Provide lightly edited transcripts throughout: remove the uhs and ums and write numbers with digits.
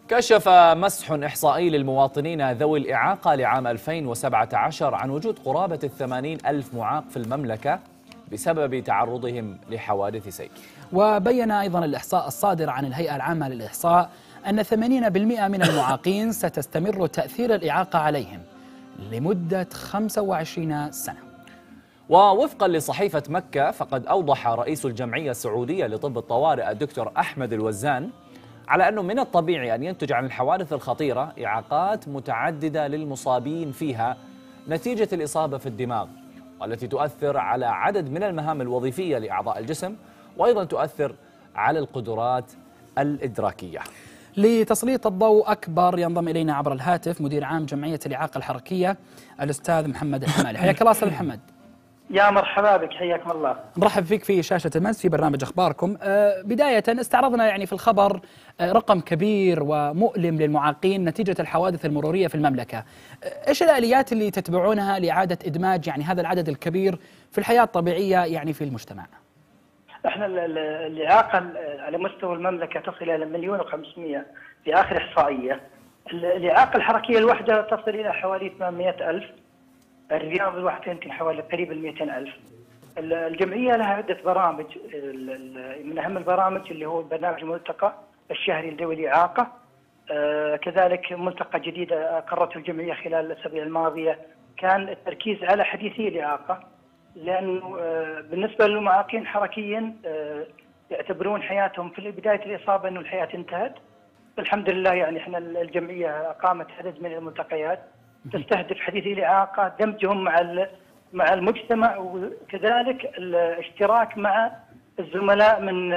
كشف مسح إحصائي للمواطنين ذوي الإعاقة لعام 2017 عن وجود قرابة 80,000 معاق في المملكة بسبب تعرضهم لحوادث سير. وبين أيضا الإحصاء الصادر عن الهيئة العامة للإحصاء أن 80% من المعاقين ستستمر تأثير الإعاقة عليهم لمدة 25 سنة. ووفقا لصحيفة مكة، فقد أوضح رئيس الجمعية السعودية لطب الطوارئ الدكتور أحمد الوزان على أنه من الطبيعي أن ينتج عن الحوادث الخطيرة إعاقات متعددة للمصابين فيها نتيجة الإصابة في الدماغ، والتي تؤثر على عدد من المهام الوظيفية لأعضاء الجسم، وأيضا تؤثر على القدرات الإدراكية. لتسليط الضوء أكبر ينضم إلينا عبر الهاتف مدير عام جمعية الإعاقة الحركية الأستاذ محمد الحمالي. حياك الله أستاذ محمد. يا مرحبا بك، حياكم الله. نرحب فيك في شاشة المس في برنامج أخباركم. بداية استعرضنا يعني في الخبر رقم كبير ومؤلم للمعاقين نتيجة الحوادث المرورية في المملكة. إيش الآليات اللي تتبعونها لإعادة إدماج يعني هذا العدد الكبير في الحياة الطبيعية يعني في المجتمع؟ احنا الإعاقة على مستوى المملكة تصل إلى 1,500,000 في آخر إحصائية. الإعاقة الحركية الواحدة تصل إلى حوالي 800,000. الرياض الواحدة يمكن حوالي قريب 200,000. الجمعية لها عدة برامج، من أهم البرامج اللي هو برنامج الملتقى الشهري لذوي الإعاقة. كذلك ملتقى جديد أقرته الجمعية خلال الأسابيع الماضية كان التركيز على حديثي الإعاقة، لأنه بالنسبة للمعاقين حركيا يعتبرون حياتهم في بداية الإصابة أنه الحياة انتهت. الحمد لله يعني احنا الجمعية أقامت عدد من الملتقيات تستهدف حديثي الإعاقة، دمجهم مع المجتمع، وكذلك الاشتراك مع الزملاء من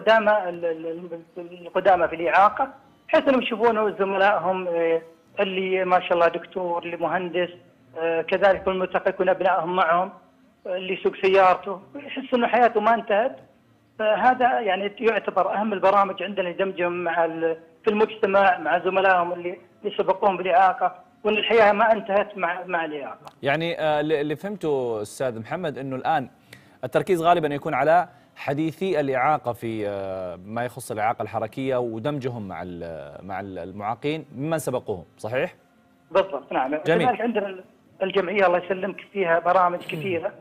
القدامى في الإعاقة، بحيث انهم يشوفون زملائهم اللي ما شاء الله دكتور، اللي مهندس، كذلك بالملتقى يكون ابنائهم معهم، اللي يسوق سيارته، يحس انه حياته ما انتهت. فهذا يعني يعتبر اهم البرامج عندنا دمجهم في المجتمع مع زملائهم اللي سبقوهم بالإعاقة، وان الحياه ما انتهت مع الإعاقة. يعني اللي فهمته استاذ محمد انه الان التركيز غالبا يكون على حديثي الإعاقة في ما يخص الإعاقة الحركية ودمجهم مع المعاقين ممن سبقوهم، صحيح؟ بالضبط، نعم. جميل. كذلك عندنا الجمعية الله يسلمك فيها برامج كثيرة،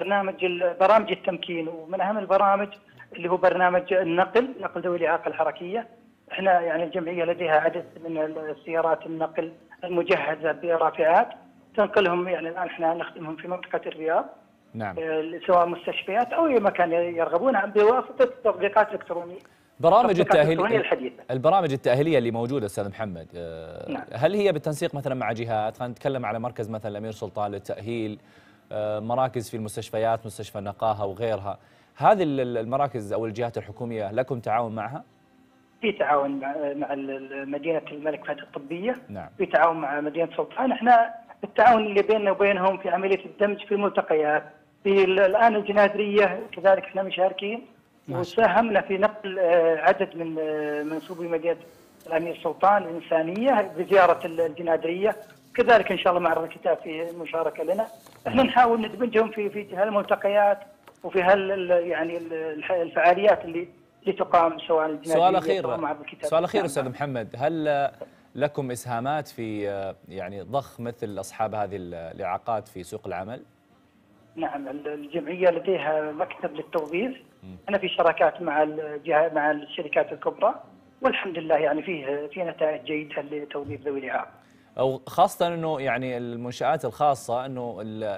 برامج التمكين، ومن أهم البرامج اللي هو برنامج نقل ذوي الإعاقة الحركية. احنا يعني الجمعية لديها عدد من السيارات النقل المجهزة برافعات تنقلهم، يعني الآن احنا نخدمهم في منطقة الرياض. نعم. سواء مستشفيات أو أي مكان يرغبون بواسطة تطبيقات إلكترونية. برامج البرامج التأهيلية اللي موجودة أستاذ محمد، نعم. هل هي بالتنسيق مثلا مع جهات؟ خلينا نتكلم على مركز مثلا الأمير سلطان للتأهيل، مراكز في المستشفيات، مستشفى النقاهة وغيرها. هذه المراكز أو الجهات الحكومية لكم تعاون معها؟ في تعاون مع مدينة الملك فهد الطبية. نعم. في تعاون مع مدينة سلطان. احنا التعاون اللي بيننا وبينهم في عملية الدمج في الملتقيات. في الآن الجنادرية كذلك احنا مشاركين، وساهمنا في نقل عدد من منسوبي مدينة الأمير سلطان الإنسانية بزيارة الجنادرية، كذلك إن شاء الله معرض الكتاب في مشاركة لنا. احنا نحاول ندمجهم في هالملتقيات وفي يعني الفعاليات اللي تقام سواء الجنادرية أو معرض الكتاب. سؤال أخير أستاذ محمد، هل لكم إسهامات في يعني ضخ مثل أصحاب هذه الإعاقات في سوق العمل؟ نعم، الجمعية لديها مكتب للتوظيف. أنا في شراكات مع الشركات الكبرى، والحمد لله يعني في نتائج جيدة لتوظيف ذوي الإعاقة. أو خاصة أنه يعني المنشآت الخاصة أنه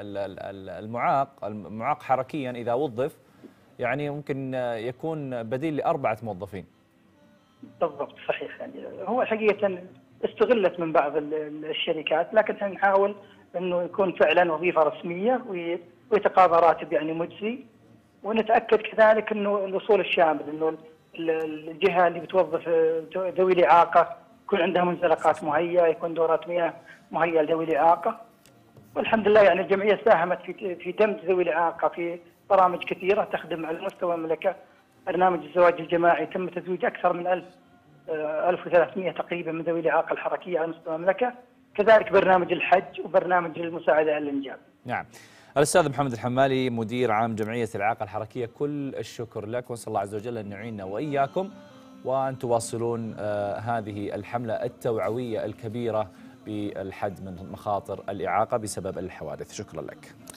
المعاق حركيا إذا وظف يعني ممكن يكون بديل ل4 موظفين. بالضبط، صحيح. يعني هو حقيقة استغلت من بعض الشركات، لكن احنا نحاول انه يكون فعلا وظيفة رسمية ويتقاضى راتب يعني مجزي، ونتأكد كذلك انه الوصول الشامل، انه الجهة اللي بتوظف ذوي الإعاقة يكون عندها منزلقات مهيئة، يكون دورات مياه مهيئة لذوي الإعاقة. والحمد لله يعني الجمعية ساهمت في دمج ذوي الإعاقة في برامج كثيرة تخدم على مستوى المملكة. برنامج الزواج الجماعي تم تزويج أكثر من 1300 تقريبا من ذوي الإعاقة الحركية على مستوى المملكة. كذلك برنامج الحج وبرنامج المساعدة على الإنجاب. نعم. الأستاذ محمد الحمالي مدير عام جمعية الإعاقة الحركية، كل الشكر لك، ونسأل الله عز وجل أن يعيننا وإياكم وأن تواصلون هذه الحملة التوعوية الكبيرة بالحد من مخاطر الإعاقة بسبب الحوادث. شكرا لك.